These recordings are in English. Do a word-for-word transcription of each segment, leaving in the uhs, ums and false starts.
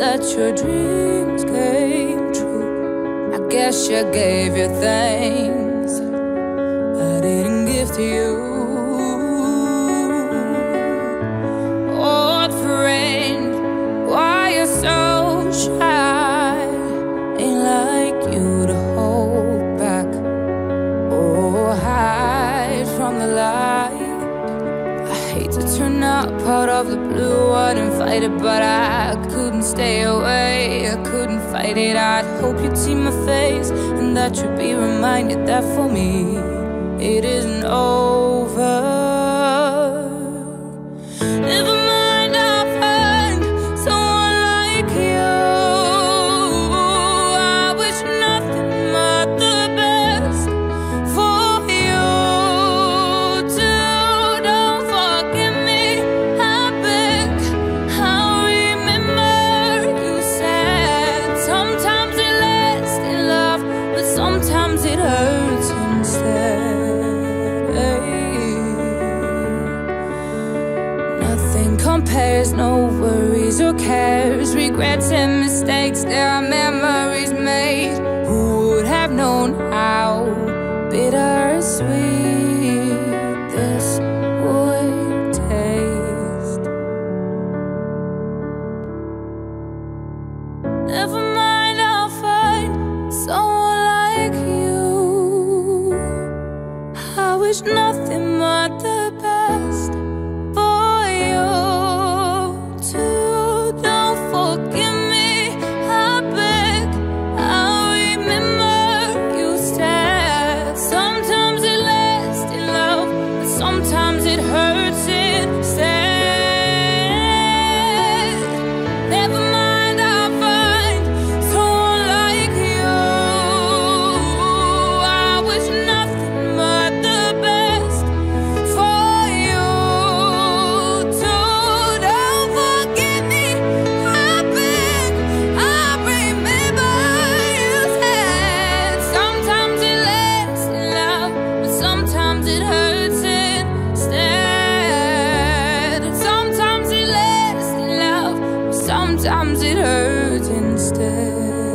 that your dreams came true. I guess you gave your thanks I didn't give to you. Old friend, why you so shy? Ain't like you to hold back or hide from the light. I hate to turn up out of the blue, I didn't fight it, but I couldn't stay away. I couldn't fight it. I'd hope you'd see my face and that you'd be reminded that for me it isn't over. Never mind, I'll find someone like you. I wish nothing but the best for you too. Don't forgive me, I beg. I'll remember you said sometimes it lasts in love, but sometimes it hurts instead. Nothing compares, no worries or cares, regrets and mistakes. There are memories made. Who would have known how bittersweet this would taste? Never mind, I'll find someone like you. I wish nothing but the best for you too. Don't forgive me, I beg. I'll remember you said sometimes it lasts in love, but sometimes it hurts instead. Never mind, I'll find someone like you. I wish nothing but the best for you too. Don't forgive me, I beg. I remember you said sometimes it lasts in love, but sometimes it hurts instead. Sometimes it lasts in love, but sometimes it hurts instead.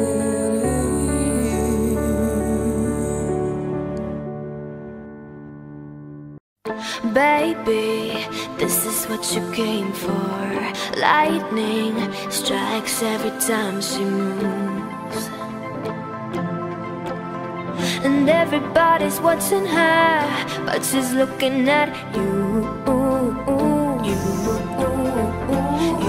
Baby, this is what you came for. Lightning strikes every time she moves, and everybody's watching her, but she's looking at you. You, you,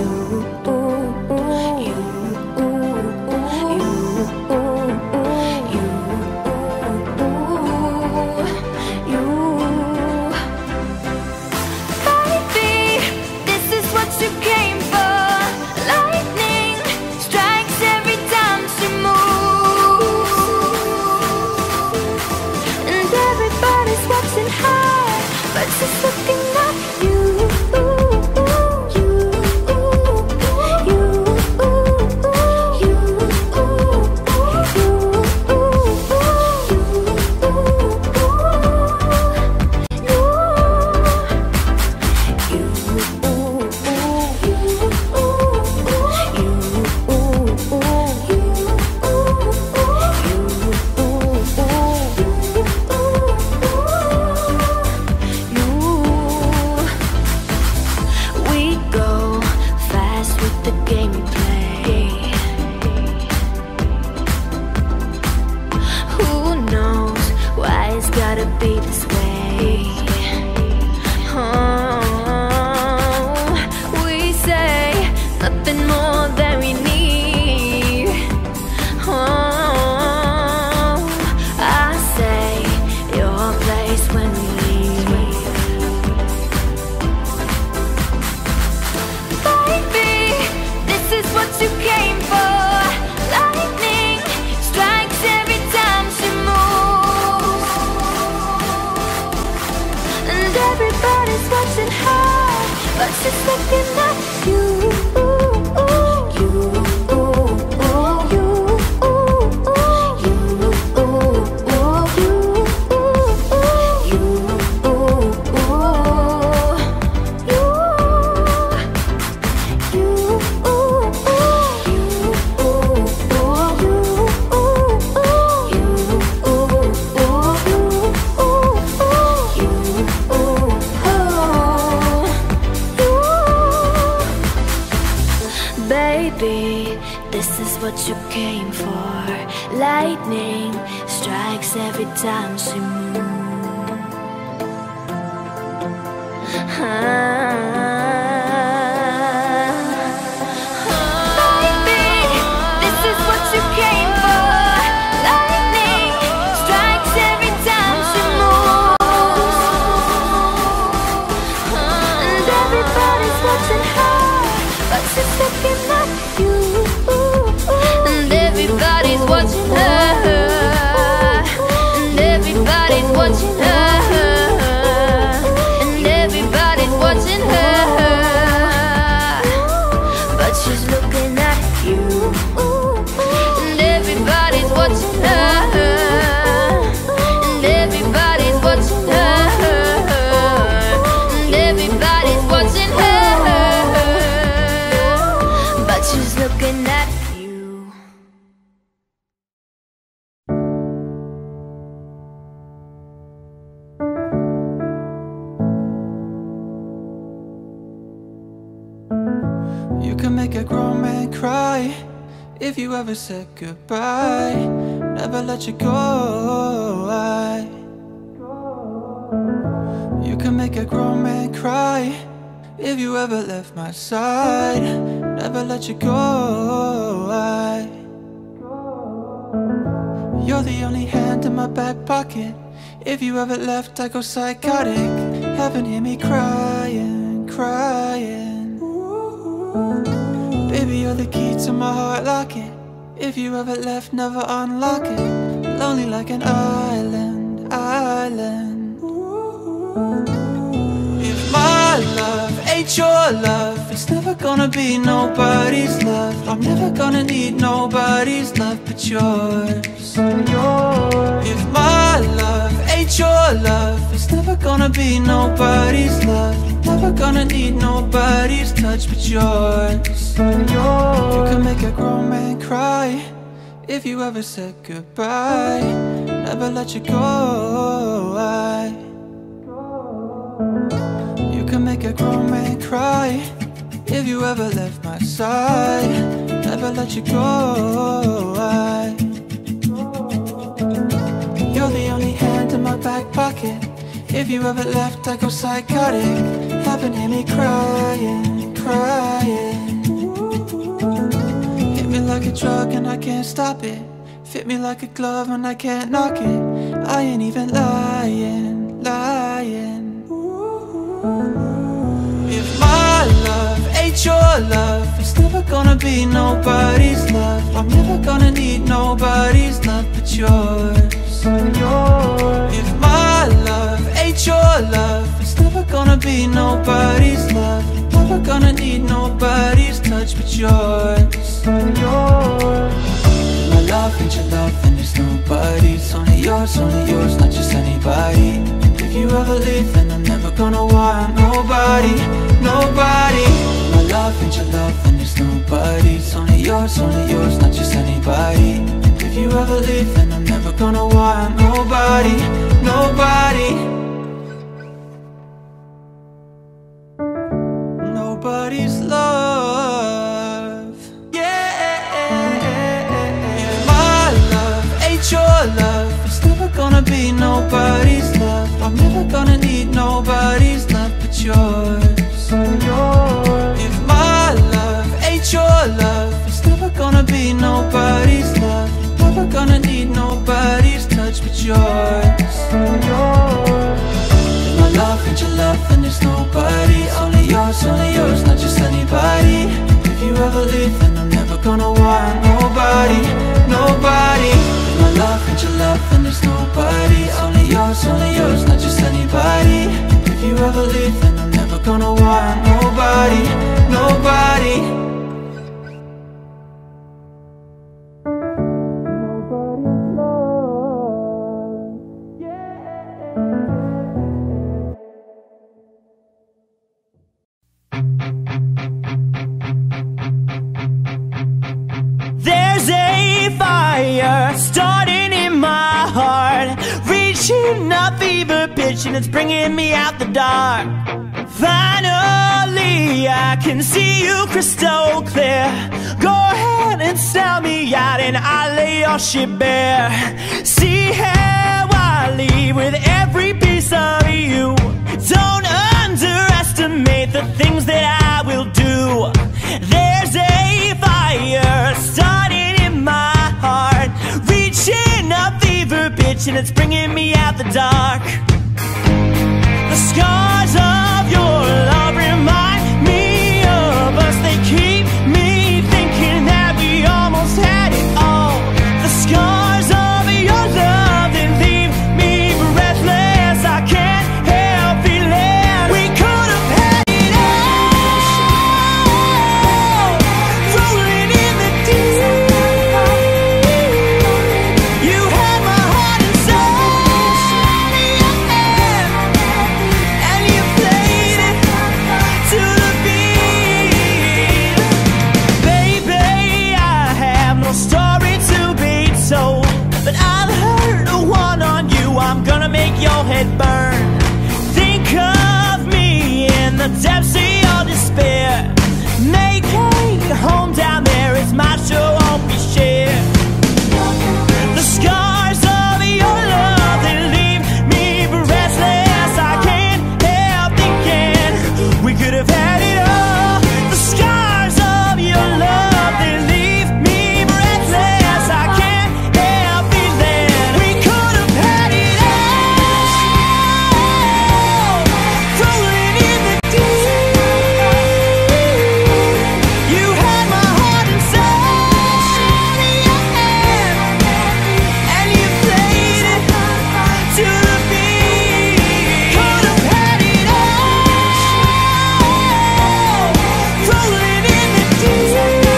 just looking at you. You, you, you, you. Baby, this is what you came for. Lightning strikes every time she moves. ah. Looking at you, and everybody's watching her, and everybody's watching her, and everybody's watching her, but she's looking at you, and everybody's watching her, and everybody's watching her, and everybody's watching her. She's looking at you. You can make a grown man cry if you ever said goodbye. Never let you go. I. You can make a grown man cry if you ever left my side. Never let you go. I. You're the only hand in my back pocket. If you ever left, I go psychotic. Haven't hear me crying, crying. Baby, you're the key to my heart locket. If you ever left, never unlock it. Lonely like an island, island. If my love ain't your love, it's never gonna be nobody's love. I'm never gonna need nobody's love but yours. If my love ain't your love, it's never gonna be nobody's love. Never gonna need nobody's touch but yours. You can make a grown man cry if you ever said goodbye. Never let you go. I. You can make a grown man cry if you ever left my side. Never let you go. I. You're the only hand in my back pocket. If you ever left, I go psychotic. Haven't hear me crying, crying. Hit me like a drug and I can't stop it. Fit me like a glove and I can't knock it. I ain't even lying, lying. If my love ain't your love, it's never gonna be nobody's love. I'm never gonna need nobody's love but yours. If my love ain't your love, it's never gonna be nobody's love. Never gonna need nobody's touch but yours. My love ain't your love, then it's nobody's. Only yours, only yours, not just anybody. If you ever leave, then I'm never gonna want nobody, nobody. My love ain't your love, then it's nobody's. Only yours, only yours, not just anybody. If you ever leave, then I'm never gonna want nobody, nobody. Nobody's love, yeah. If my love ain't your love, it's never gonna be nobody's love. I'm never gonna need nobody's love but yours. If my love ain't your love, it's never gonna be nobody's love. Never gonna need nobody's touch but yours. If my love ain't your love, then there's nobody. Only yours, only yours, not just anybody. If you ever leave, then I'm never gonna want nobody, nobody. If my love ain't your love, then there's nobody. Only yours, only yours, not just anybody. If you ever leave, then I'm never gonna want nobody, nobody. There's a fire starting in my heart, reaching a fever pitch and it's bringing me out the dark. Finally Finally, I can see you crystal clear. Go ahead and sell me out and I'll lay your shit bare. See how I leave with every piece of you. Don't underestimate the things that I will do. There's a fire starting in my heart, reaching a fever pitch and it's bringing me out the dark. The scars of your love remind me of us. They keep me thinking that we almost had it all. The scars of your love, they leave me breathless. I can't help feeling we could have had it all. Rolling in the deep, you had my heart and soul in your hand, and you played it to the beat. Baby, I have no story to be told, but I've heard a one on you. I'm gonna make your head burn. Think of me in the depths of your despair. Make a home down there, it's my show, won't be shared. The scars of your love, they leave me breathless. I can't help thinking we could have had it all. The scars of your love, they leave me breathless. I can't help feeling we could have had it all. Rolling in the deep, you had my heart and soul in your hand, and you played it to the beat. Could have had it all. Rolling in the deep,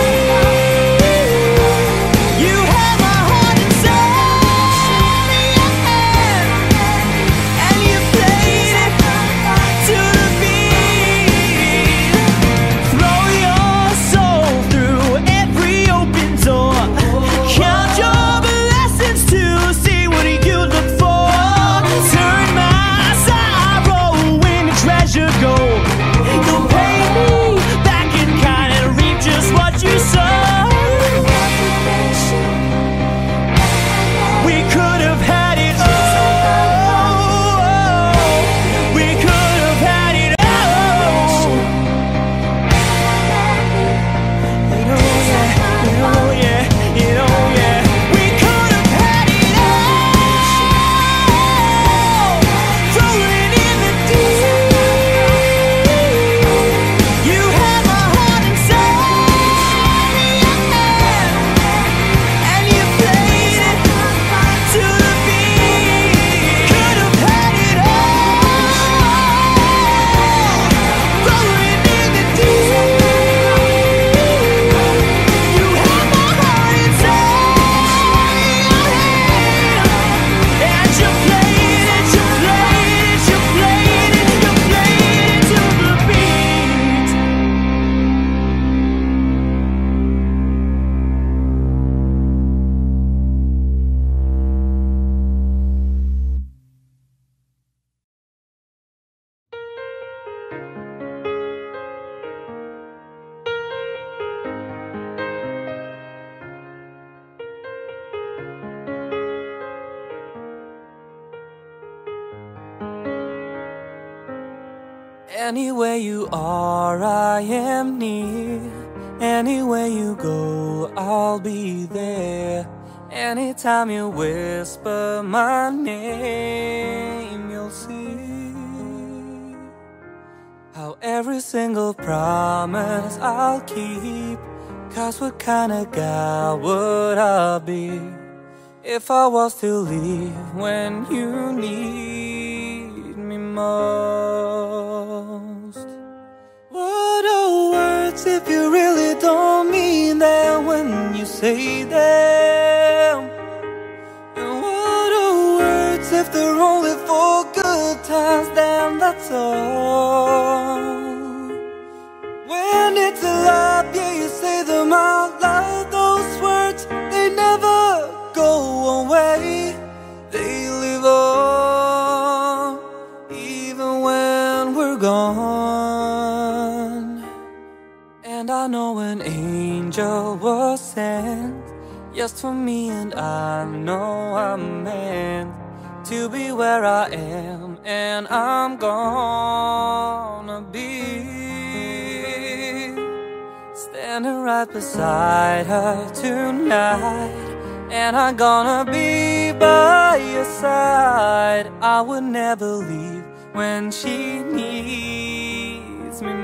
you had my heart and soul in your hand, and you played it to the beat. Throw your soul through every open door. Count your blessings to see what you look for. Turn my sorrow into treasure gold. You'll pay me back in kind and reap just what you sow. We could have had it all. We could have had it all. You know, yeah, you know, yeah, you know, yeah. We could have had it all. Rolling in the deep, you had my heart and soul in your hand, and you played it to the beat. Could have had it all. Rolling in the deep, you had my heart and soul in your hand, and you played it, you played it, you played it, you played it to the beat. Anywhere you are, I am near. Anywhere you go, I'll be there. Anytime you whisper my name, you'll see how every single promise I'll keep. 'Cause what kind of guy would I be if I was to leave when you need me most? What are words if you really don't mean them when you say them? And what are words if they're only for good times? Then that's all. When it's alive, yeah, you say them out loud. Those words, they never go away. They live on, even when we're gone. angel was sent just for me, and I know I'm meant to be where I am, and I'm gonna be standing right beside her tonight, and I'm gonna be by your side. I would never leave when she needs me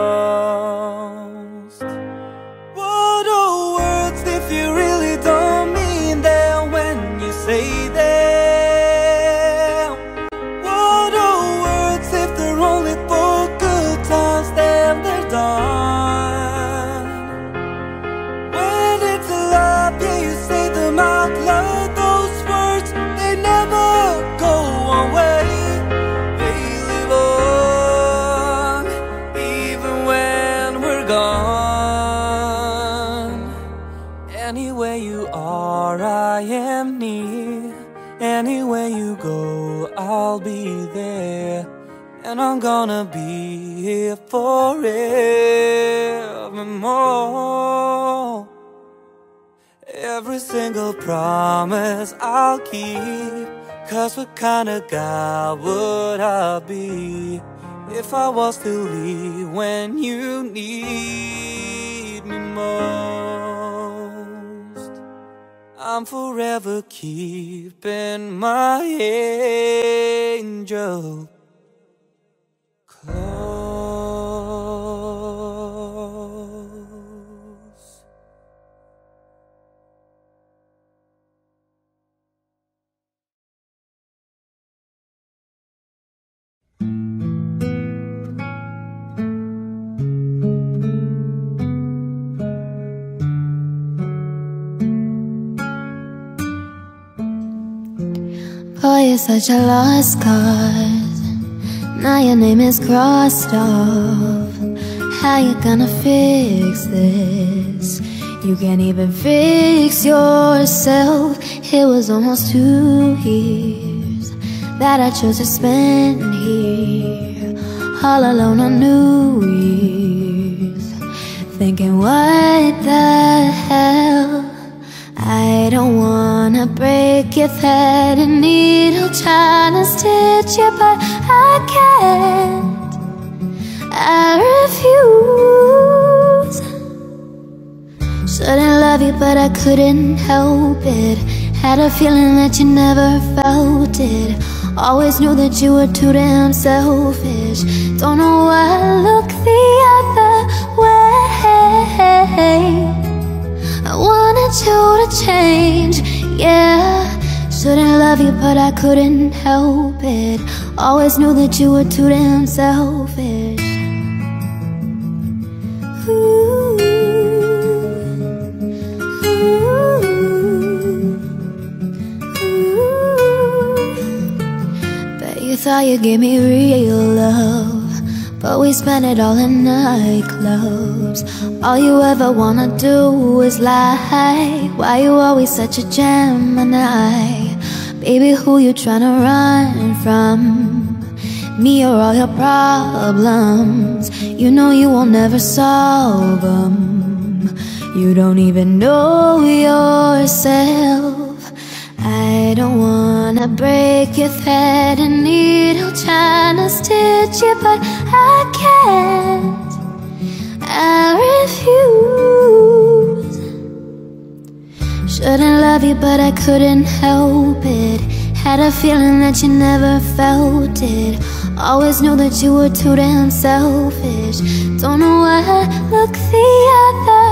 most. What are words if you really don't mean them when you say them? What are words if they're only for good times, then they're done? When it's love, yeah, you say them out loud. Those words, they never go away. They live on, even when we're gone. Anywhere you are, I am near. Anywhere you go, I'll be there. And I'm gonna be here forevermore. Every single promise I'll keep, 'cause what kind of guy would I be if I was to leave when you need me most? I'm forever keeping my angel close. Boy, you're such a lost cause. Now your name is crossed off. How you gonna fix this? You can't even fix yourself. It was almost two years that I chose to spend here, all alone on New Year's, thinking what the hell. I don't wanna break your thread and needle, trying to stitch you, but I can't. I refuse. Shouldn't love you, but I couldn't help it. Had a feeling that you never felt it. Always knew that you were too damn selfish. Don't know why I look the other way. I wanted you to change, yeah. Shouldn't love you, but I couldn't help it. Always knew that you were too damn selfish. Ooh, ooh, ooh. Bet you thought you gave me real love, but we spent it all in nightclubs. All you ever wanna do is lie. Why you always such a Gemini? Baby, who you tryna run from? Me or all your problems? You know you will never solve them. You don't even know yourself. I don't wanna break your thread and needle, tryna stitch you, but I can't. I refuse. Shouldn't love you, but I couldn't help it. Had a feeling that you never felt it. Always knew that you were too damn selfish. Don't know why I look the other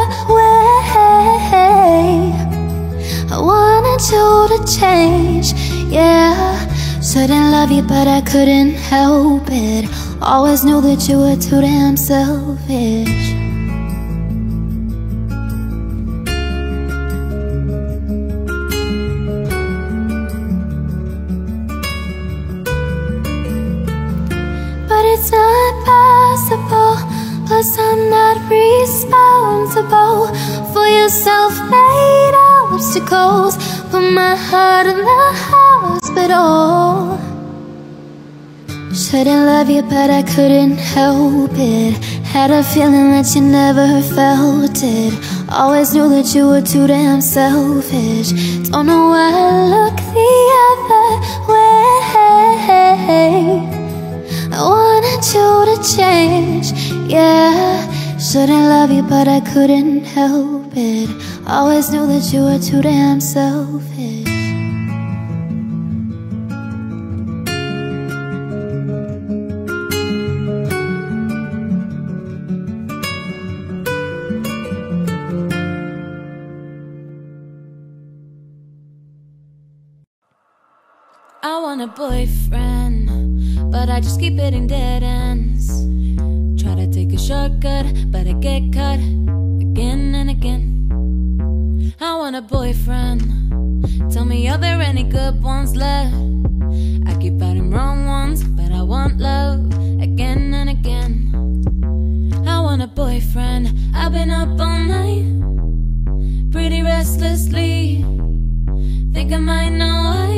way. I wanted you to change, yeah. Shouldn't love you, but I couldn't help it. Always knew that you were too damn selfish. But it's not possible, plus I'm not responsible for your self-made obstacles. Put my heart in the hospital. Shouldn't love you, but I couldn't help it. Had a feeling that you never felt it. Always knew that you were too damn selfish. Don't know why I look the other way. I wanted you to change, yeah. Shouldn't love you, but I couldn't help it. Always knew that you were too damn selfish. I want a boyfriend, but I just keep hitting dead ends. Try to take a shortcut, but I get caught again and again. I want a boyfriend, tell me are there any good ones left? I keep fighting wrong ones, but I want love again and again. I want a boyfriend, I've been up all night, pretty restlessly, think I might know why.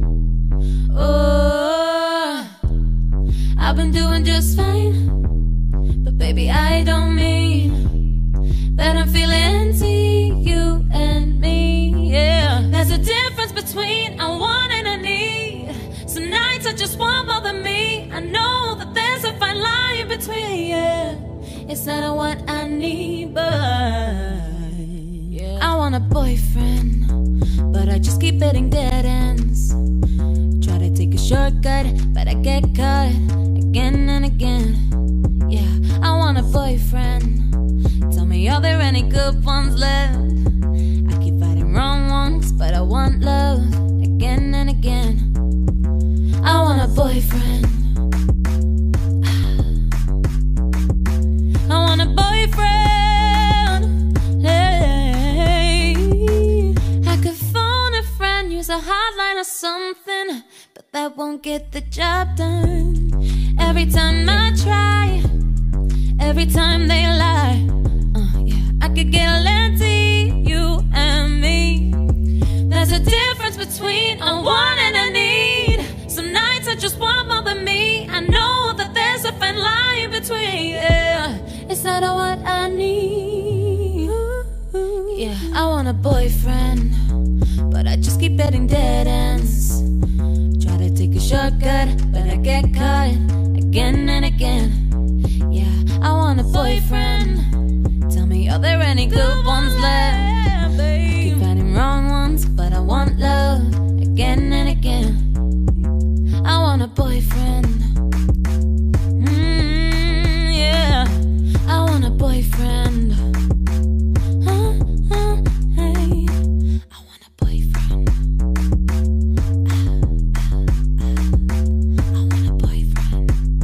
Oh, I've been doing just fine, but baby I don't mean that I'm feeling empty, you and me, yeah. There's a difference between I want and I need. Some nights I just want more than me. I know that there's a fine line between, yeah. It's not what I need, but yeah. I want a boyfriend, but I just keep hitting dead ends. Try to take a shortcut, but I get caught again and again. Yeah, I want a boyfriend, tell me are there any good ones left? I keep fighting wrong ones, but I want love again and again. I want a boyfriend, I want a boyfriend, hey. I could phone a friend, use a hotline or something, but that won't get the job done. Every time I try, every time they lie, uh, yeah, I could get lengthy, you and me. There's a difference between I want and I need. Some nights I just want more than me. I know that there's a fine line between, yeah. It's not what I need. Yeah, I want a boyfriend, but I just keep hitting dead ends. Try to take a shortcut, but I get caught again and again. Yeah, I want a boyfriend, tell me are there any good ones left? I keep finding wrong ones, but I want love again and again. I want a boyfriend, mm, yeah. I want a boyfriend, uh, uh, hey. I want a boyfriend, uh, uh, uh. I want a boyfriend.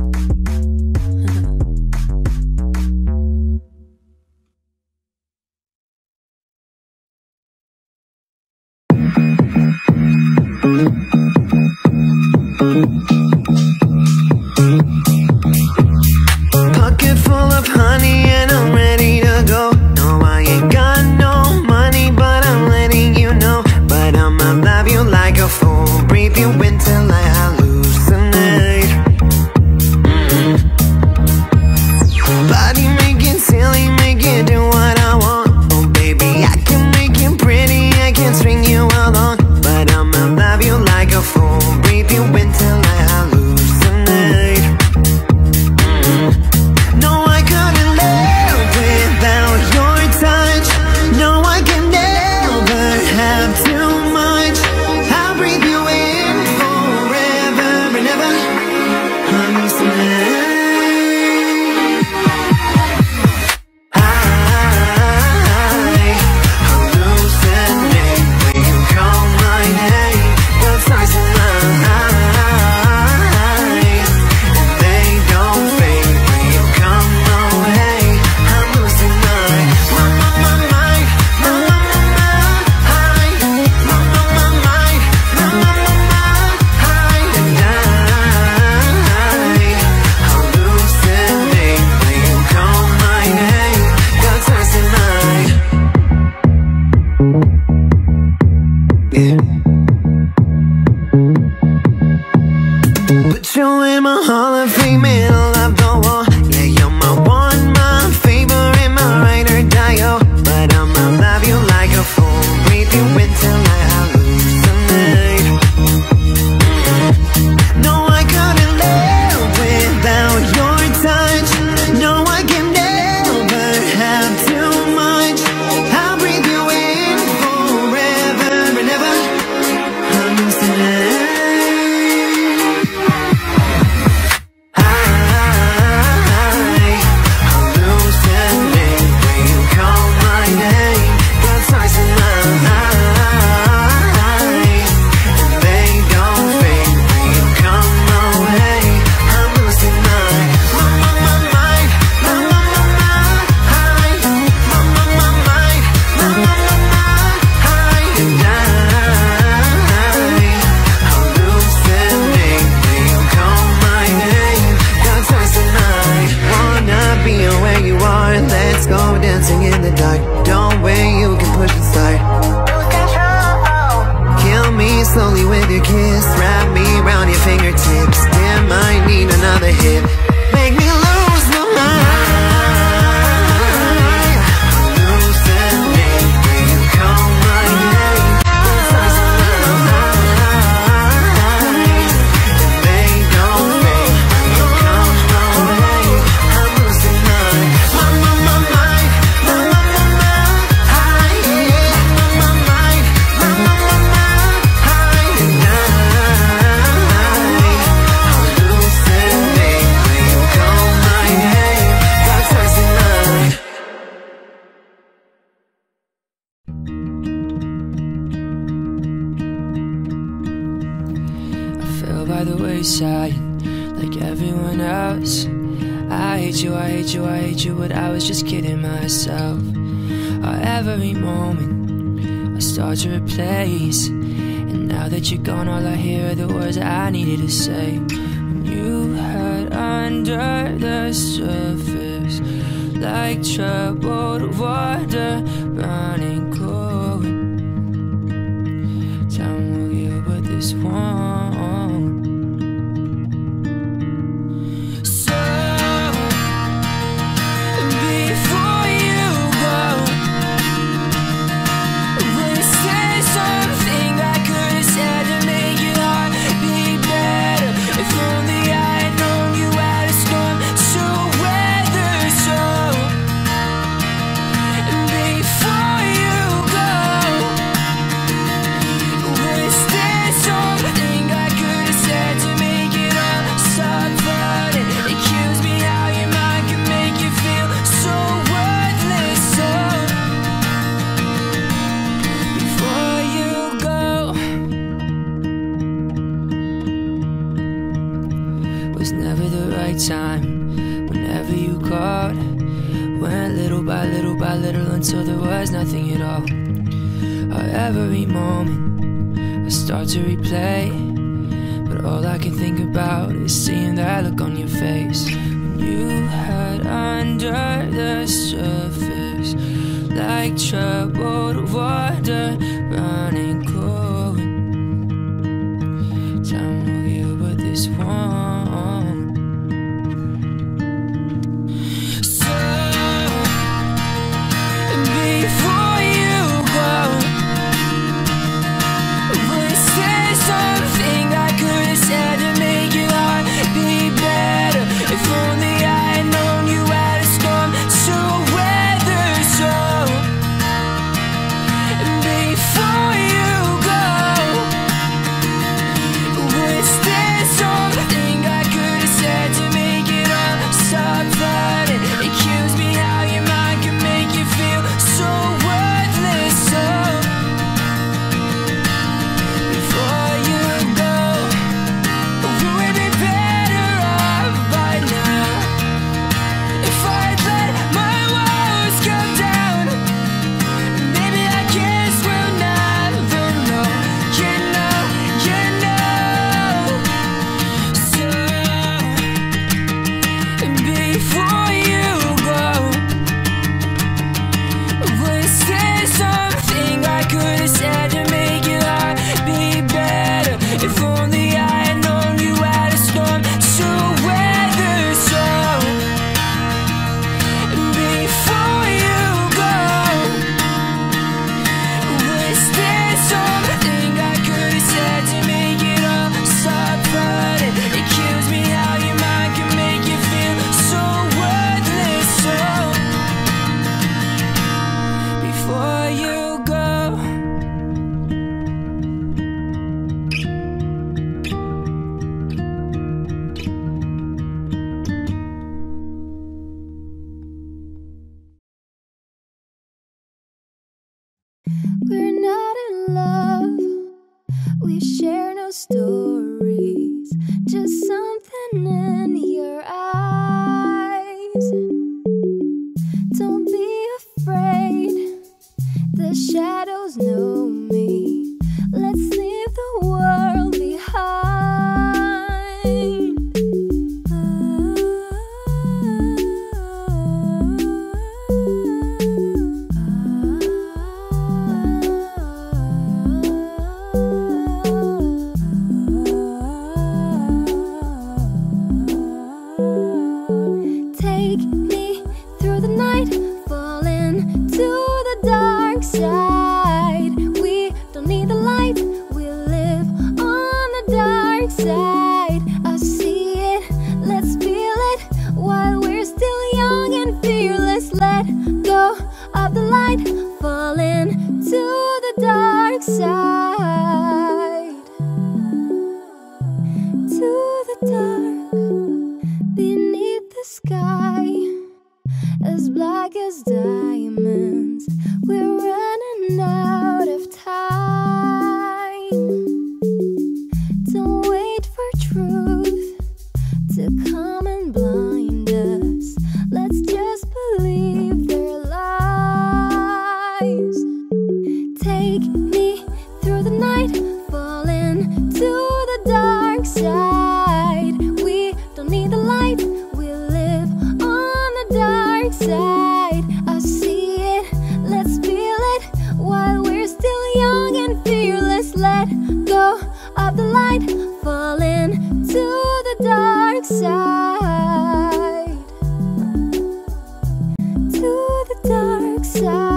Pocket full of honey and I'm ready to go. No, I ain't got no money, but I'm letting you know. But I'ma love you like a fool, breathe you until I hallucinate. mm-hmm. Body make it silly, make it do what I want. Oh baby, I can make it pretty, I can string you along. wayside like everyone else. I hate you, I hate you, I hate you, but I was just kidding myself. Uh, every moment I start to replace, and now that you're gone, all I hear are the words that I needed to say. When you hide under the surface like troubled water running cold. Time will heal, but this won't. Time whenever you called, went little by little by little until there was nothing at all. Uh, every moment I start to replay, but all I can think about is seeing that look on your face. When you hide under the surface like troubled water running cold. Time will heal, but this won't. We're not in love, we share no stories, just something in your eyes. Don't be afraid, the shadows know me. Let's leave the world behind. Take me through the night, fall into the dark side. We light, falling to the dark side. We don't need the light, we live on the dark side. I see it, let's feel it while we're still young and fearless. Let go of the light, falling to the dark side. To the dark side.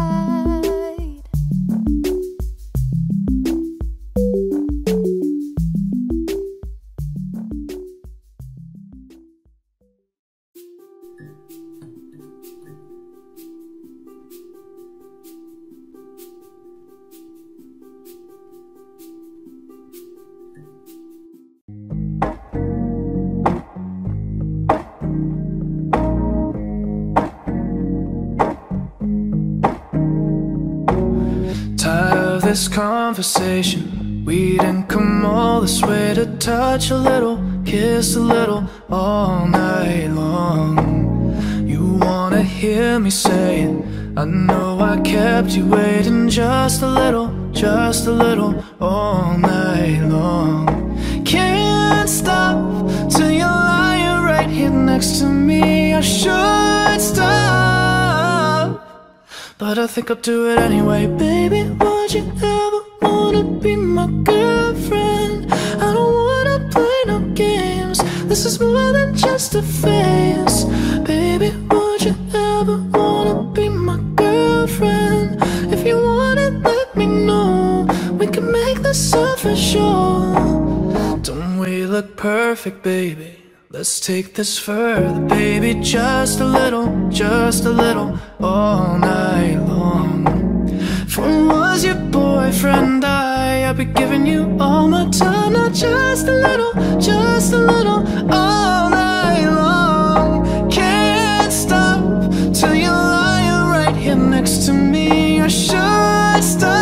This conversation, we didn't come all this way to touch a little, kiss a little, all night long. You wanna hear me say it, I know I kept you waiting just a little, just a little, all night long. Can't stop till you're lying right here next to me. I should stop, but I think I'll do it anyway. Baby, would you ever wanna be my girlfriend? I don't wanna play no games, this is more than just a phase. Baby, would you ever wanna be my girlfriend? If you want it, let me know, we can make this official. Don't we look perfect, baby? Let's take this further, baby, just a little, just a little, all night long. If I was your boyfriend, I, I'd be giving you all my time, not just a little, just a little, all night long. Can't stop till you're lying right here next to me. I should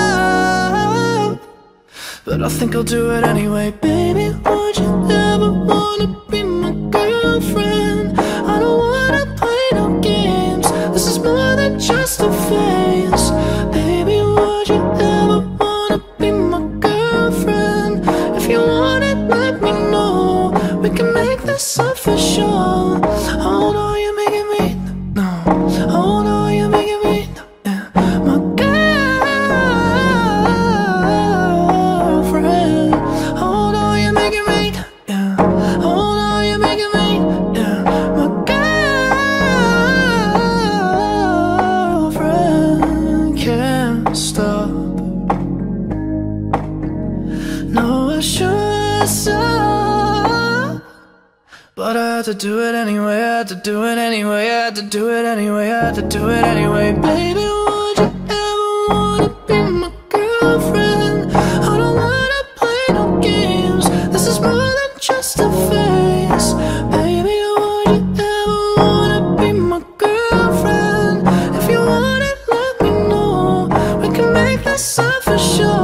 stop, but I think I'll do it anyway. Baby, would you ever wanna be my girlfriend? I don't wanna play no games, this is more than just a phase. Baby, would you ever wanna be my girlfriend? If you want it, let me know, we can make this official. Oh no, you're making me, no. Oh no, you're making me, yeah. My girlfriend. Oh no, you're making me, yeah. Oh no, you're making me, yeah. My girlfriend. Can't stop. No, I should stop, but I had to do it anyway, I had to do it anyway, I had to do it anyway, I had to do it anyway. Baby, would you ever wanna be my girlfriend? I don't wanna play no games, this is more than just a phase. Baby, would you ever wanna be my girlfriend? If you want it, let me know, we can make this official.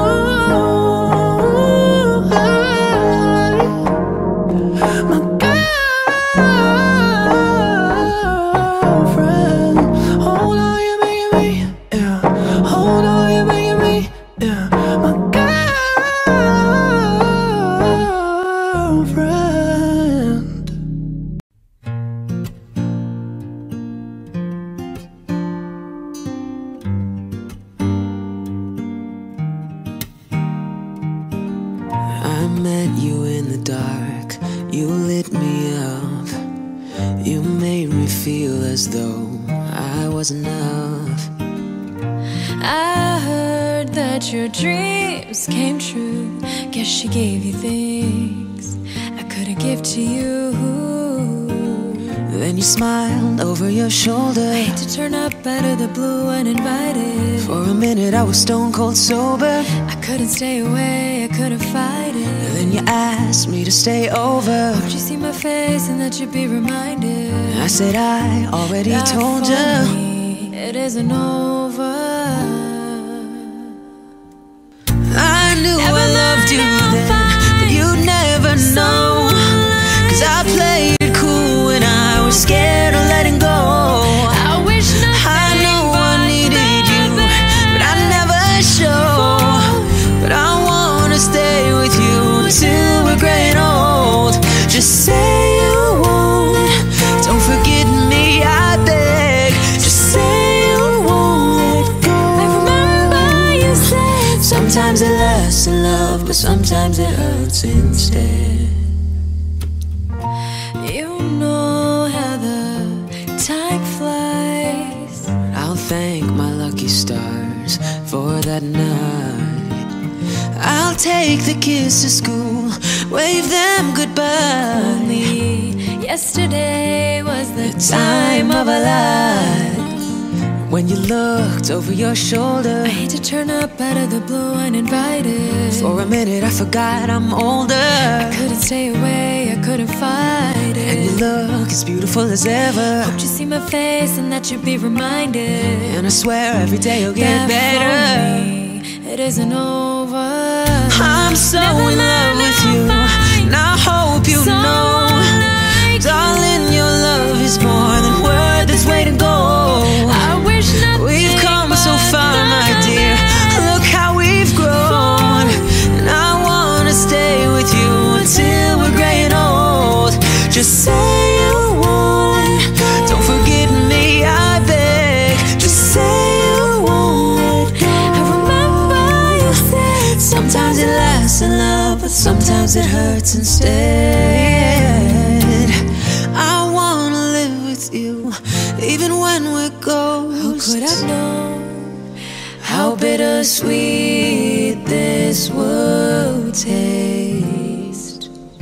My girlfriend. Oh no, you're making me, yeah. Oh no, you're making me, yeah. My girlfriend. I met you in the dark, you lit me up. You made me feel as though I was enough. I heard that your dreams came true. Guess she gave you things I couldn't give to you. Then you smiled over your shoulder. I hate to turn up out of the blue uninvited. For a minute I was stone cold sober. I couldn't stay away, I couldn't fight it. Then you asked me to stay over. Hoped you see my face and that you'd be reminded. I said I already that told for you me, it isn't over. I knew Never I loved you mind, I'll then, find but you'd never know. Cause I played it cool when I was scared of letting go. I wish nothing I know I but needed the you, but I never show. But I Sometimes it lasts in love, but sometimes it hurts instead. You know how the time flies. I'll thank my lucky stars for that night. I'll take the kids to school, wave them goodbye. Only yesterday was the Time of our lives. When you looked over your shoulder, I hate to turn up out of the blue uninvited. for a minute I forgot I'm older. I couldn't stay away, I couldn't fight it. And you look as beautiful as ever. Hope you see my face and that you'll be reminded. And I swear every day you'll get that better. for me, it isn't over. I'm so Never in love mind, with I'll you, find and I hope you know, like darling, your love is more than word that's waiting gold. I wish nothing We've come so but far, my the dear. Look how we've grown, and I wanna stay with you until we're gray and old. Just say you won't, don't forget me, I beg. Just say you won't. I remember you said Sometimes it lasts in love, but sometimes it hurts instead. I wanna live with you, even when we're ghosts. Who could have known How bittersweet this would taste.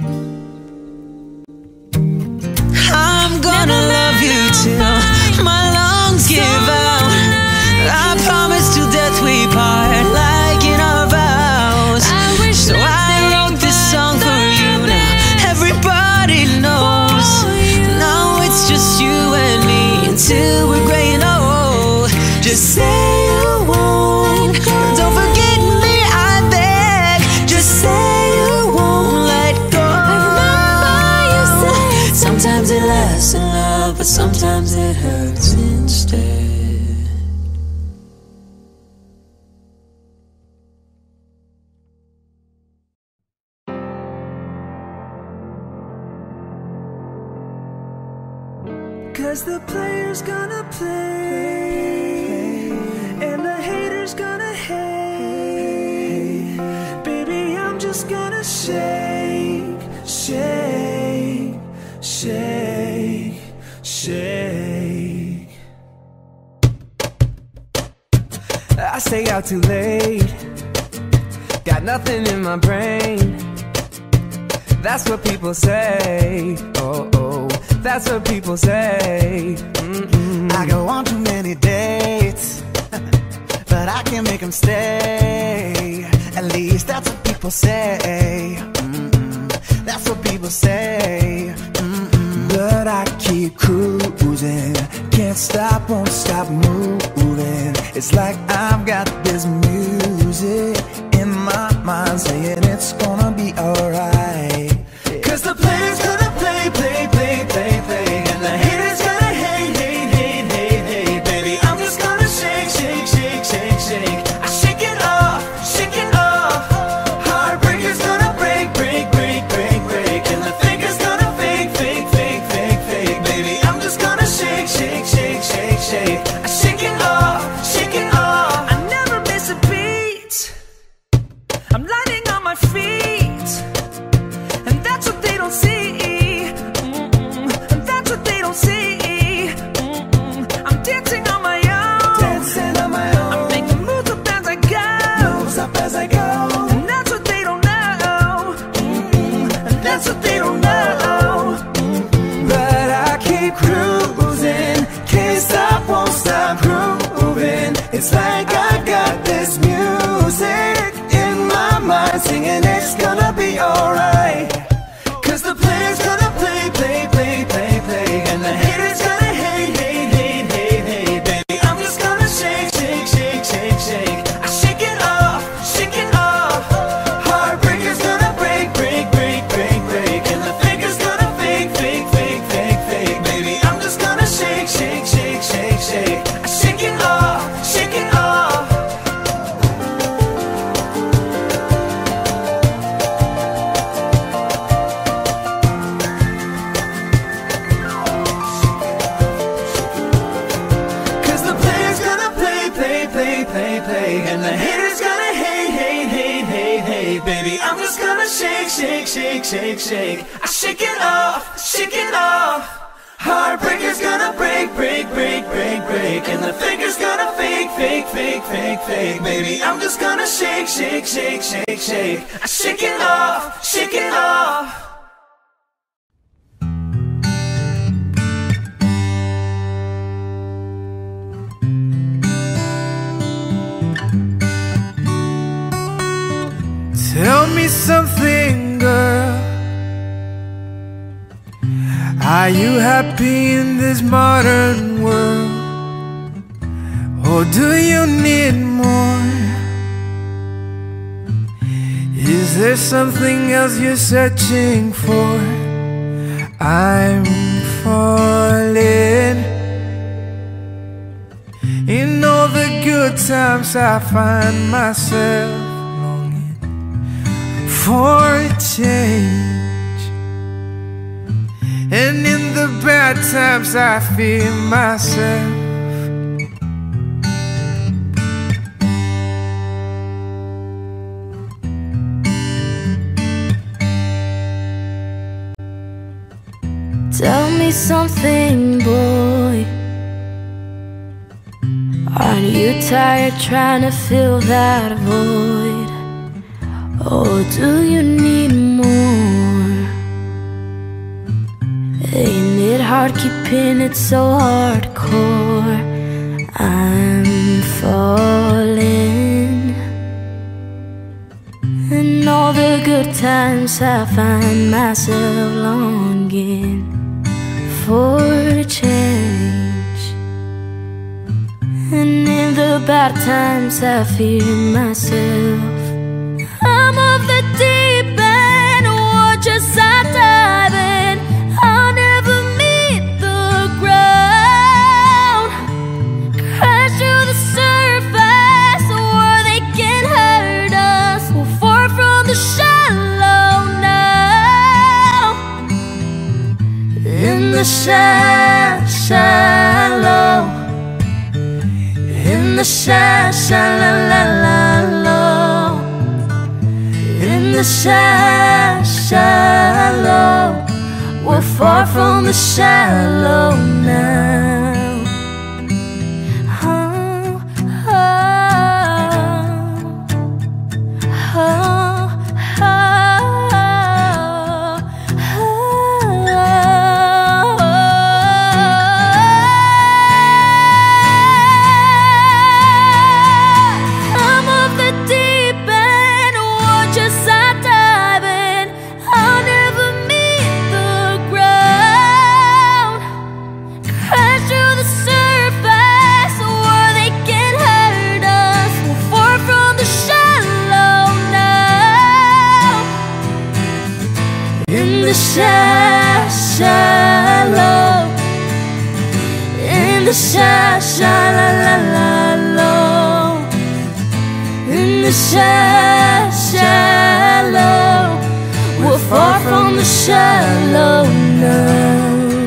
I'm gonna love you till my lungs give out. I promise to death we part, like in our vows. I wish So I wrote this song for you now. Everybody knows. Now it's just you and me until we're gray and old. Just say you won't. Don't forget me, I beg. Just say you won't let go. I remember you said Sometimes it lasts in love, but sometimes it hurts instead. Cause the player's gonna play, and the hater's gonna hate. Baby, I'm just gonna shake, shake, shake, shake. I stay out too late, got nothing in my brain. That's what people say. Oh, oh, that's what people say. Mm-mm. I go on too many dates, but I can't make them stay. At least that's what people say. Mm-mm. That's what people say. Mm-mm. But I keep cruising, can't stop, won't stop moving. It's like I've got this music in my mind saying it's gonna be alright. Cause the player's gonna play, play, play, play, play, and the haters gonna hate, hate, hate, hate, hate. Baby, I'm just gonna shake, shake, shake, shake, shake. I shake it off, shake it off. Heartbreaker's gonna break, break, break, break, break, and the faker's gonna fake, fake, fake, fake, fake. Baby, I'm just gonna shake, shake, shake, shake, shake. I shake it off, shake it off. I never miss a beat. I'm landing on my feet, and that's what they don't see. Mm-mm. And that's what they don't see. Mm-mm. I'm dancing on my own, dancing on my own. I'm making moves up as I go, moves up as I go. And that's what they don't know. Mm-mm. And that's what they don't know. Mm-mm. But I keep cruising, can't stop, won't stop grooving. It's like I got this music in my mind singing it's gonna be alright. Cause the player's gonna play, play, play, play, play, and the haters gonna hate, hate, hate, hate, hate. Baby, I'm just gonna shake, shake, shake, shake, shake. I shake it off, shake it off. Heartbreaker's gonna break, break, break, break, break, and the faker's gonna fake, fake, fake, fake, fake. Baby, I'm just gonna shake, shake, shake, shake, shake. I shake it off, shake it off. Cause the player's gonna play, play, play, play, play, and the haters gonna hate, hate, shake. Baby, I'm just gonna shake, shake, shake, shake, shake. I shake it off, shake it off. Heartbreaker's gonna break, break, break, break, break. And the faker's gonna fake, fake, fake, fake, fake. Baby, I'm just gonna shake, shake, shake, shake, shake. I shake it off, shake it off. Tell me something, girl. Are you happy in this modern world? Or do you need more? Is there something else you're searching for? I'm falling. In all the good times I find myself for a change, and in the bad times I feel myself. Tell me something, boy. Aren't you tired trying to fill that void? Or do you need more? Ain't it hard keeping it so hardcore? I'm falling. In all the good times I find myself longing for a change, and in the bad times I fear myself. I'm of the deep end, watch as I dive in. I'll never meet the ground. Crash to the surface where they can hurt us. We're far from the shallow now. In the sha shallow, in the sha shallow. In the sha shallow, we're far from the shallow now. Oh, oh, oh, oh, I'm of the deep end, watch as I dive in. I'll never meet the ground. Crash to the surface where they can hurt us. We're far from the shallow now. In the sha shallow, in the sha shallow, in the sha shallow, we're far from the shallow now.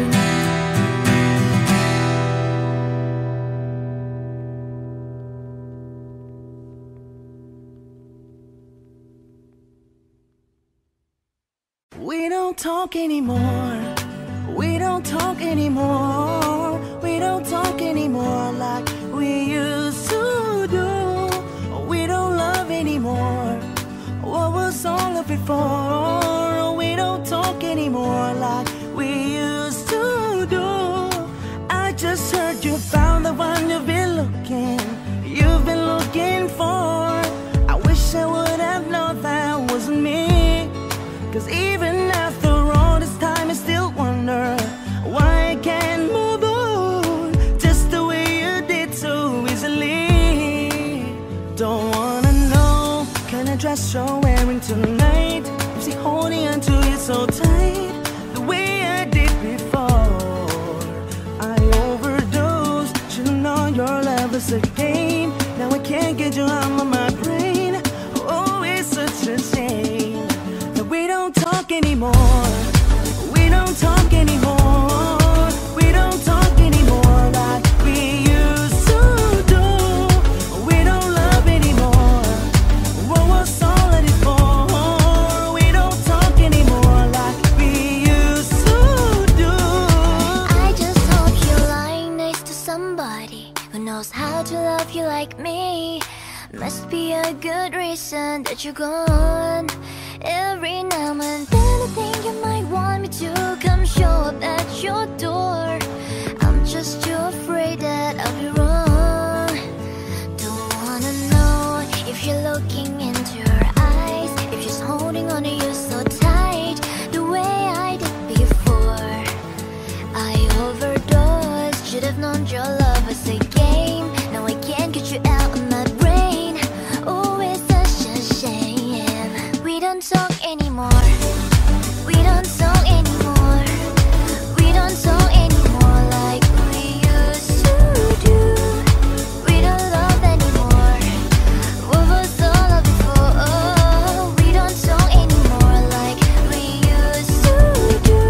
We don't talk anymore. We don't talk anymore. We don't talk anymore like we used to do. We don't love anymore. What was all of it for? We don't talk anymore like we used to do. I just heard you found the one you've been looking, you've been looking for. I wish I would have known that wasn't me. Cause even after all this time I still wonder why I can't move on just the way you did so easily. Don't wanna know kind of dress you're wearing tonight. Is he holding on to you so tight the way I did before? I overdosed, should've known your love was a game. Now I can't get you out of my brain. Oh, it's such a shame that we don't talk anymore. We don't talk anymore. We don't talk anymore like we used to do. We don't love anymore. What was all of it for? Must be a good reason that you're gone. Every now and then I think you might want me to come show up at your door. I'm just too afraid that I'll be wrong. Don't wanna know if you're looking into her eyes, if she's holding on to you so tight, the way I did before. I overdosed, should have known your love was a game. Now I can't get you out of my brain. Oh, it's such a shame. We don't talk anymore. We don't talk anymore. We don't talk anymore like we used to do. We don't love anymore. What was all of before? Oh, we don't talk anymore like we used to do.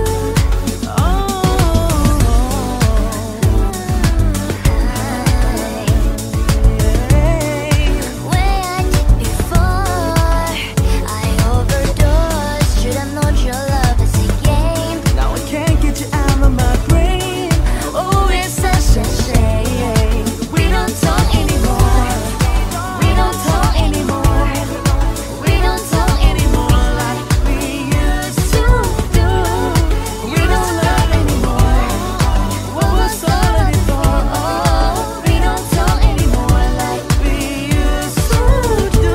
Way I did before. I overdosed. Should have known your love is a game. Now I can't get you out of my brain. Oh, it's such a shame. We don't talk anymore. We don't talk anymore. We don't talk anymore like we used to do. We don't love anymore. What was all of it for? Oh, we don't talk anymore like we used to do.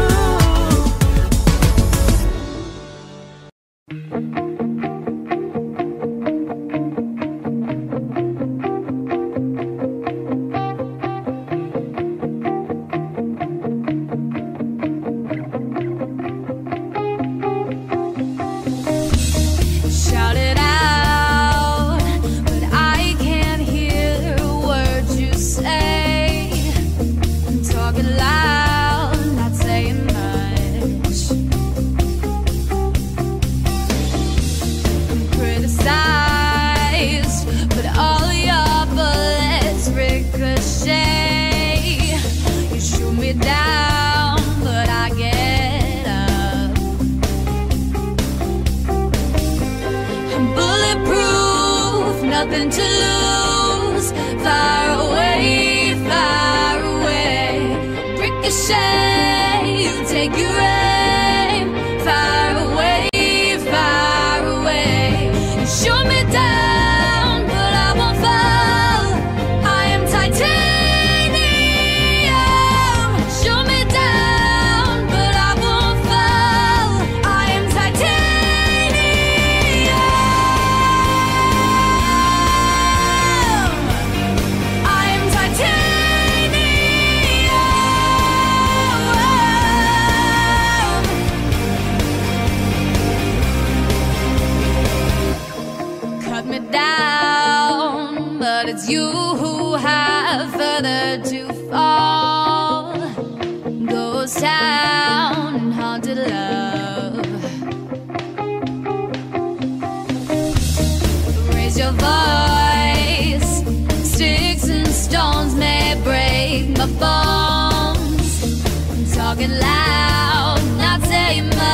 Shout it out, but I can't hear words you say. I'm talking loud, not saying much. I'm criticized, but all your bullets ricochet. You shoot me down, but I get up. I'm bulletproof, nothing to lose. Far away, far away. Ricochet, you take your aim. Far away, far away. You shoot me down, but I won't fall. I am titanium. Shoot me down, but I won't fall. I am titanium. I am titanium. Cut me down, but it's you who have further to fall. Ghost town and haunted love. Raise your voice. Sticks and stones may break my bones. I'm talking loud, not saying much.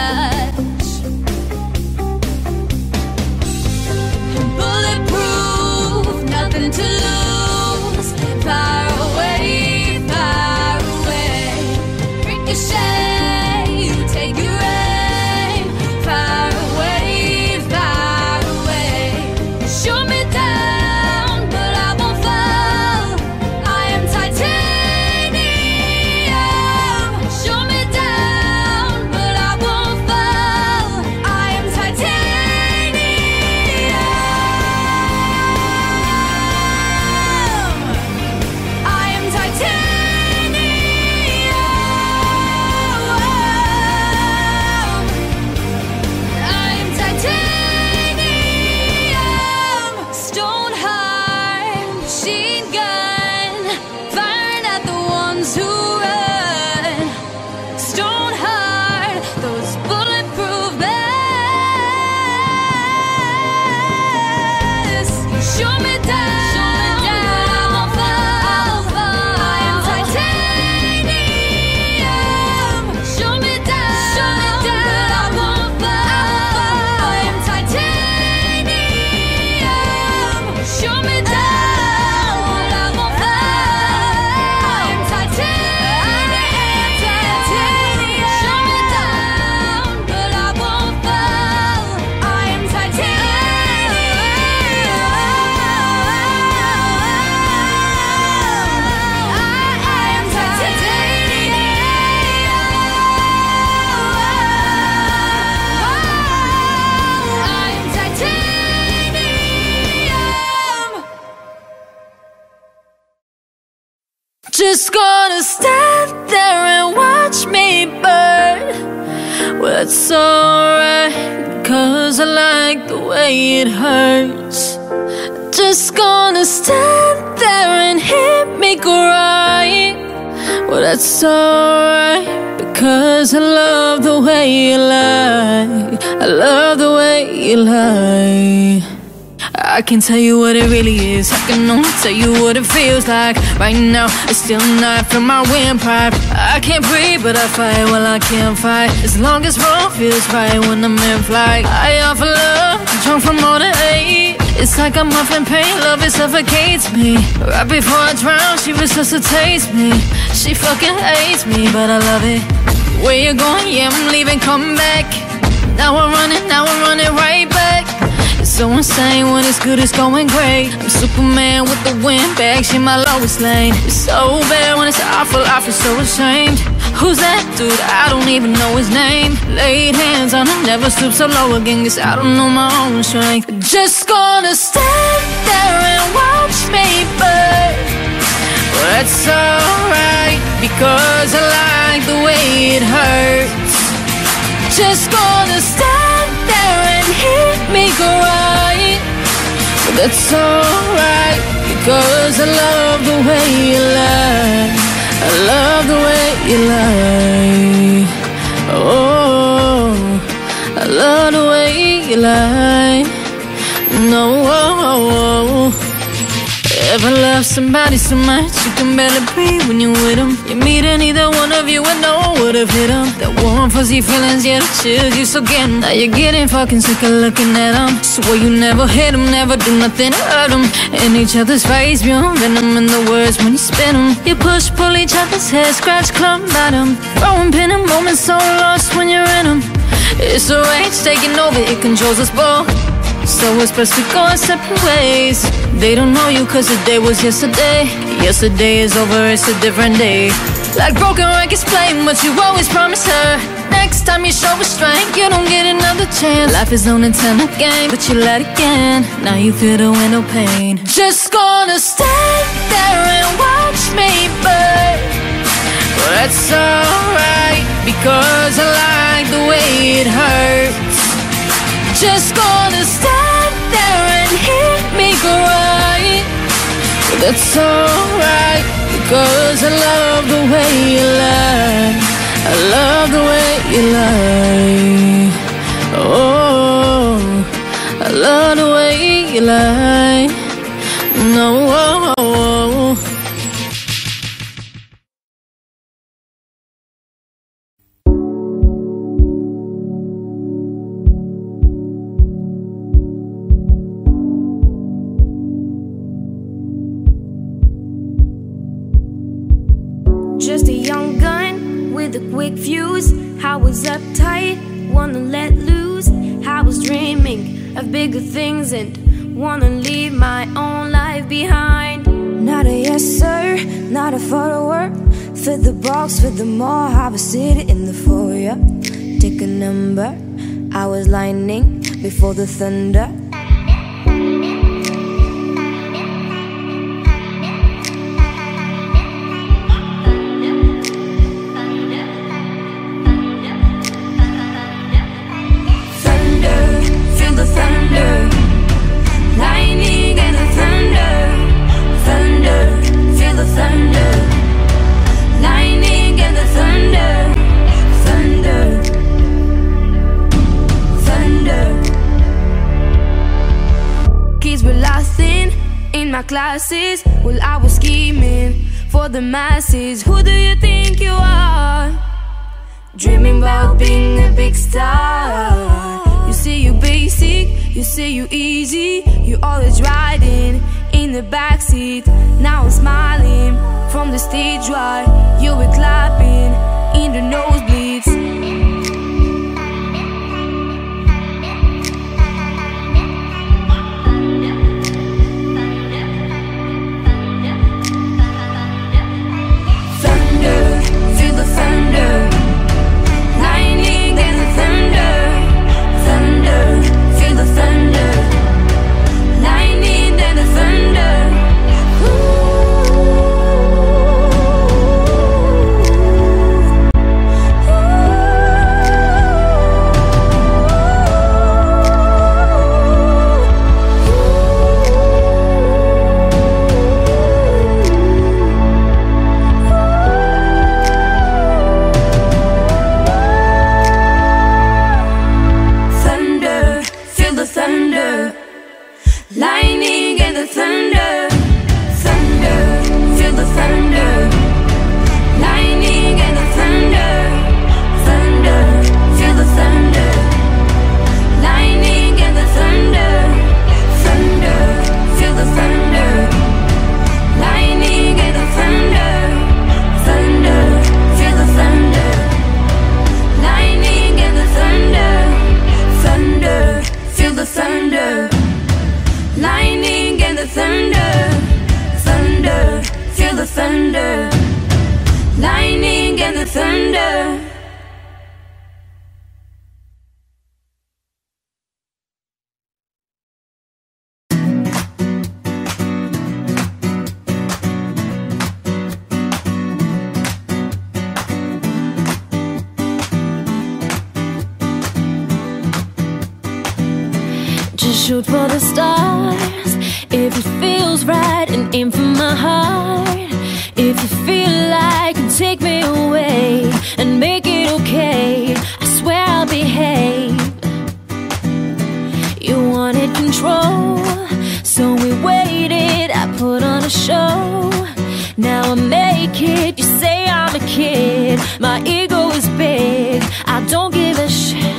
I'm bulletproof, nothing to lose. Far away, far away. Ricochet, you take your aim. Far away, far away. Shoot me down, but I won't fall. I am titanium. Shoot me down, but I won't fall. I am titanium. I am titanium. Just gonna stand there and watch me burn. Well, it's alright, cause I like the way it hurts. Just gonna stand there and hear me cry. Well, that's alright, because I love the way you lie. I love the way you lie. I can tell you what it really is. I can only tell you what it feels like. Right now, it's still night from my windpipe. I can't breathe, but I fight while I can't fight. As long as wrong feels right when I'm in flight. I offer love, drunk from all the eight. It's like I'm off in pain, love it suffocates me. Right before I drown, she resuscitates me. She fucking hates me, but I love it. Where you going? Yeah, I'm leaving, come back. Now I'm running, now I'm running right back. It's so insane when it's good, it's going great. I'm Superman with the wind back, she my lowest lane. It's so bad when it's awful, I feel so ashamed. Who's that dude? I don't even know his name. Laid hands on him, never stoop so low again, cause I don't know my own strength. Just gonna stand there and watch me burn. Well, that's alright, because I like the way it hurts. Just gonna stand there and hear me cry. Well, that's alright, because I love the way you lie. I love the way you lie. Oh, I love the way you lie. No, oh, oh, oh. Ever love somebody so much you can barely breathe when you're with them? You meet and either one of you and no one would have hit them. That warm fuzzy feelings, yeah, the chills you so getting. Now you're getting fucking sick of looking at them. Swear you never hit them, never do nothing to hurt them. In each other's face, spewing venom in the words when you spin them. You push, pull each other's hair, scratch, clump bottom. Throwing pin and moments so lost when you're in them. It's a rage taking over, it controls us both. So it's best we go our separate ways. They don't know you cause the day was yesterday. Yesterday is over, it's a different day. Like broken records playing what you always promised her. Next time you show restraint, you don't get another chance. Life is on a ten game, but you let it again. Now you feel the wind, no pain. Just gonna stand there and watch me burn. Well, that's alright, because I like the way it hurts. Just gonna stand there and hear me cry. Well, that's alright, because I love the way you lie. I love the way you lie. Oh, I love the way you lie. No, oh, oh, oh. Just a young gun with a quick fuse. I was uptight, wanna let loose. I was dreaming of bigger things and wanna leave my own life behind. Not a yes sir, not a follower. Fit the box, fit the mall. I was sitting in the foyer. Take a number. I was lightning before the thunder. Classes, well, I was scheming for the masses. Who do you think you are? Dreaming about being a big star. You say you basic, you say you easy. You always riding in the backseat. Now I'm smiling from the stage while you were clapping in the nosebleeds. Just shoot for the stars if it feels right, and aim for my heart. If you feel like you take me away and make it okay, I swear I'll behave. You wanted control, so we waited. I put on a show. Now I make it. You say I'm a kid. My ego is big. I don't give a shit.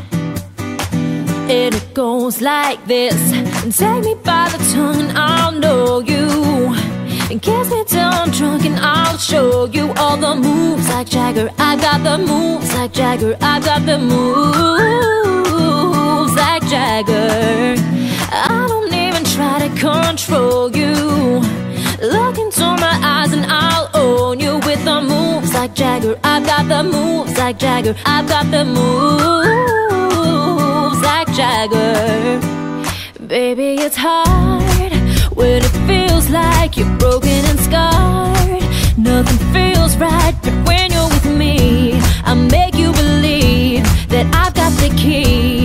And it goes like this. Take me by the tongue and I'll know you, and kiss me till I'm drunk and I'll show you all the moves like Jagger. I got the moves like Jagger. I got the moves like Jagger. I don't even try to control you. Look into my eyes and I'll own you with the moves like Jagger. I've got the moves like Jagger. I've got the moves like Jagger. Baby, it's hard when it feels like you're broken and scarred. Nothing feels right, but when you're with me, I make you believe that I've got the key.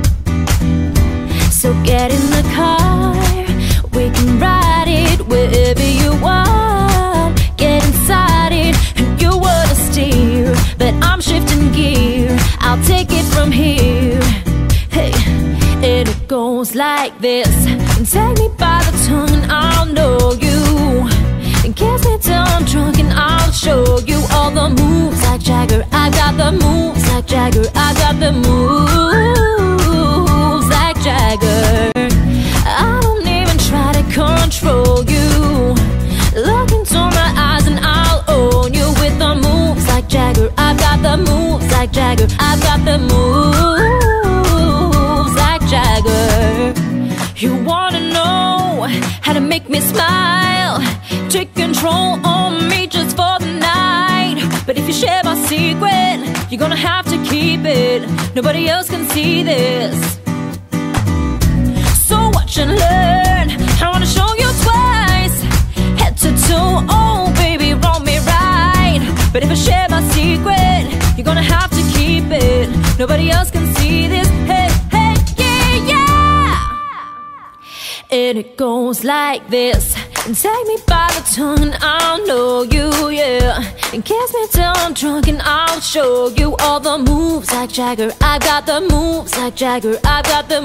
So get in the car, we can ride it wherever you want. Get inside it, and you wanna steer, but I'm shifting gear. I'll take it from here. Hey, and it goes like this. Take me by the tongue and I'll know you, and kiss me till I'm drunk and I'll show you all the moves like Jagger. I got the moves like Jagger. I got the moves like Jagger. I don't even try to control you. Look into my eyes and I'll own you with the moves like Jagger. I got the moves like Jagger. I got the moves like Jagger. You wanna know how to make me smile? Take control on me just for the night. But if you share my secret, you're gonna have to keep it. Nobody else can see this. So watch and learn. I wanna show you twice, head to toe. Oh baby, roll me right. But if I share my secret, you're gonna have to keep it. Nobody else can see this. Hey, hey, yeah, yeah. And it goes like this. And take me by the tongue and I'll know you, yeah. And kiss me till I'm drunk and I'll show you all the moves like Jagger. I've got the moves like Jagger. I've got the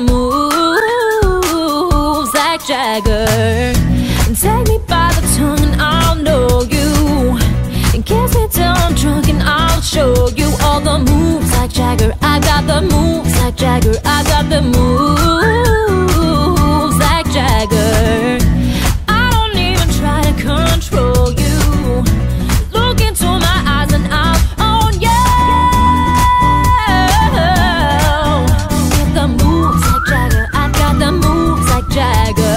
moves like Jagger. And take me by the tongue and I'll know you, and kiss me till I'm drunk and I'll show you all the moves like Jagger. I got the moves like Jagger. I got the moves like Jagger. I don't even try to control you. Look into my eyes and I'll own you. With the moves like Jagger. I got the moves like Jagger.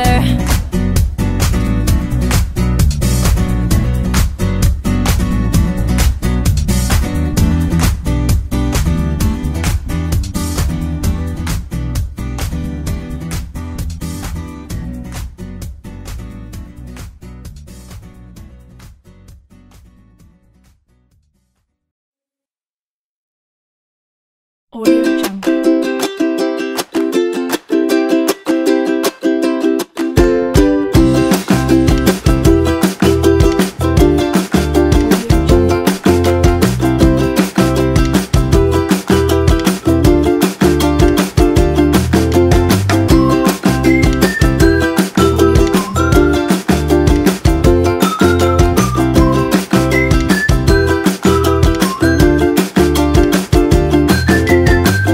Audio Jungle. Thank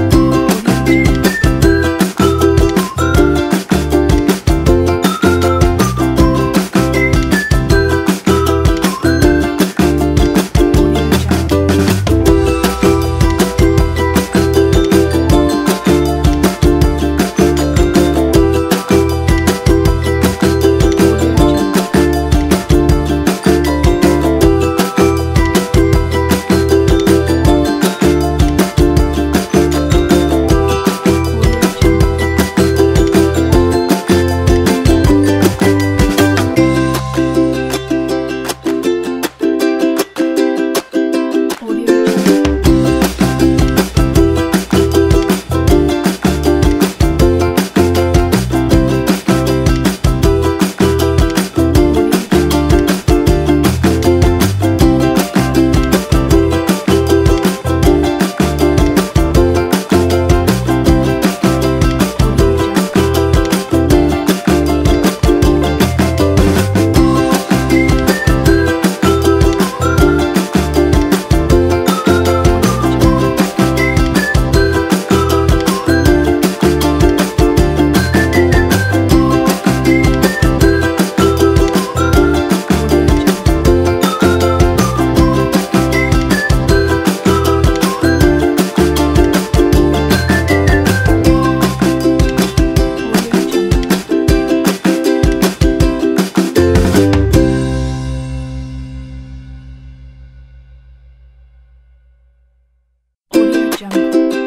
Jungle.